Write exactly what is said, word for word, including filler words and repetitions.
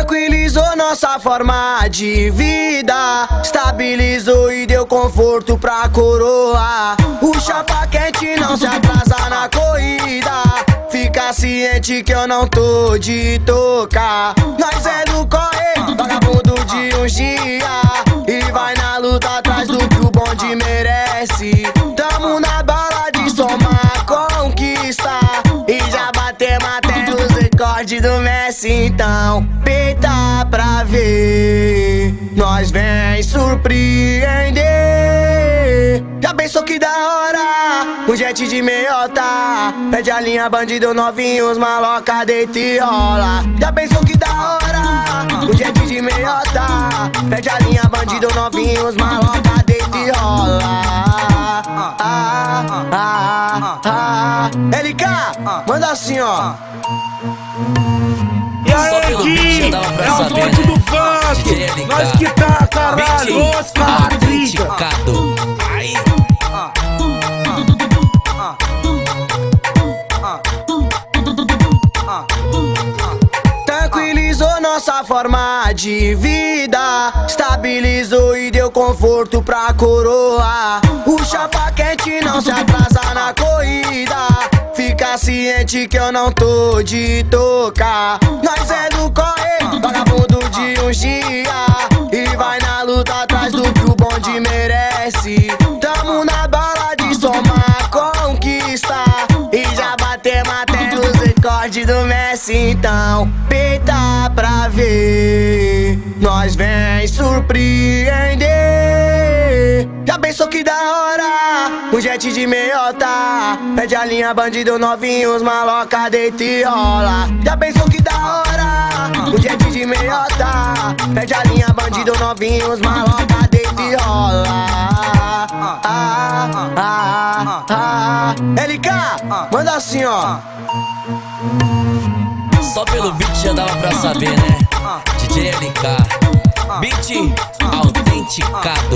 Tranquilizou nossa forma de vida, estabilizou e deu conforto pra coroa. O chapa quente não se atrasa na corrida, fica ciente que eu não tô de tocar. Nós é do corre, vagabundo de uns dias, e vai na luta atrás do que o bonde merece. Tamo na bala de somar conquista, e já batemos até os recordes do Messi. Então peita pra ver, nós vem surpreender. Já pensou que da hora, um jet de meiota, pede a linha bandido novinho, os maloca deita e rola. Já pensou que da hora, um jet de meiota, pede a linha bandido novinho, os maloca deita e rola. Ah, ah, ah, ah. L K, manda assim ó. E aí, Gui, é o dote do funk, nós que tá, caralho, os caras brincam. Aí. Tranquilizou nossa forma de vida, estabilizou e deu conforto pra coroa. O chapa quente não se atrasa na corrida, fica ciente que eu não tô de tocar. Nós é do corre, vagabundo de uns dias, e vai na luta atrás do que o bonde merece. Tamo na bala de somar conquista, e já batemos até os recordes do Messi. Então peita pra ver, nós vem surpreender. Já pensou que da hora, um jet de meiota, pede a linha bandido novinho, os maloca deita e rola. Já pensou que da hora, um jet de meiota, pede a linha bandido novinho, os maloca deita e rola. Ah, ah, ah, ah. L K, manda assim ó. Só pelo beat já dava pra saber, né? D J L K, beat autenticado.